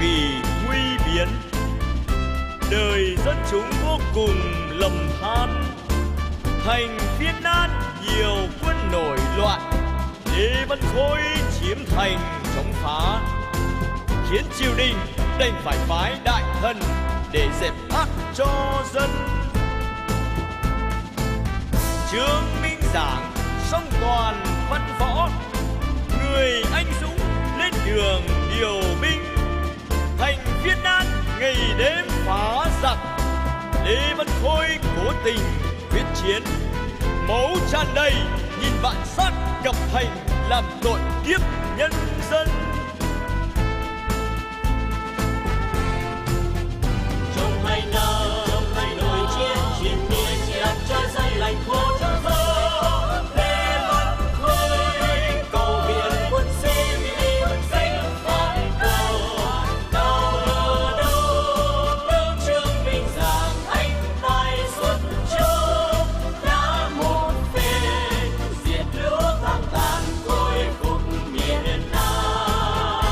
vì nguy biến. Đời dân chúng vô cùng lầm than, thành phiên nan nhiều quân nổi loạn. Lê Văn Khôi chiếm thành chống phá, khiến triều đình đành phải phái đại thần để dẹp ác cho dân. Trương Minh Giảng song toàn văn võ, người anh dũng lên đường điều binh. Thành phiên nan ngày đêm phá giặc, Lê Văn Khôi cố tình quyết chiến. Máu tràn đầy nhìn vạn sát cập thành, làm tội kiếp nhân dân. Trong 2 năm nội chiến chiến miên nhạc cho dân lành khô cho gió. Lê Văn Khôi cầu viện quân sĩ danh phản cầu. Đau ở đâu tướng Trương Minh Giảng anh tài xuất châu. Đã một phen diệt lũ tham tàn khôi phục miền Nam.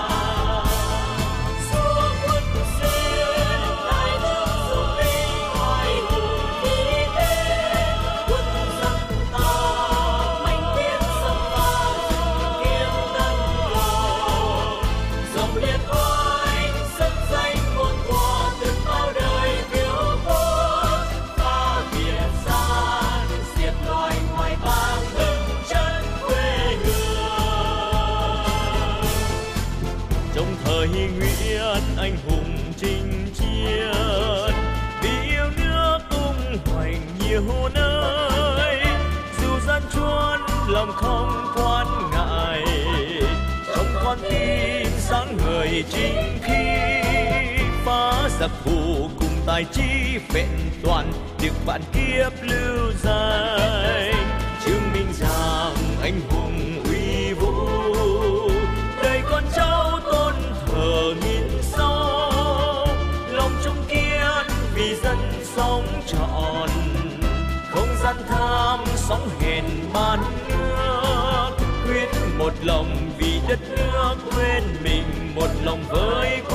Xua quân xuyên đại trương dùng binh hoài hùng khí thế. Quân dân ta mạnh tiến xâm pha dùng kiếm tấn công. Dòng liệt oai sân danh một quả từng bao đời thiếu quốc. Phá Việt gian diệt loài ngoại bang hưng chân quê hương. Trong thời Nguyễn anh hùng chinh chiến, vì yêu nước tung hoành nhiều nơi. Dù gian truân lòng không quan ngại, trong con tim sáng ngời chính khí. Phá giặc thù cùng tài trí vẹn toàn, được vạn kiếp lưu danh. Trương Minh Giảng anh hùng uy vũ, đời con cháu tôn thờ nghìn sau. Lòng trung kiên vì dân sống trọn, không gian tham sóng hèn man nước. Quyết một lòng vì đất nước, quên mình một lòng với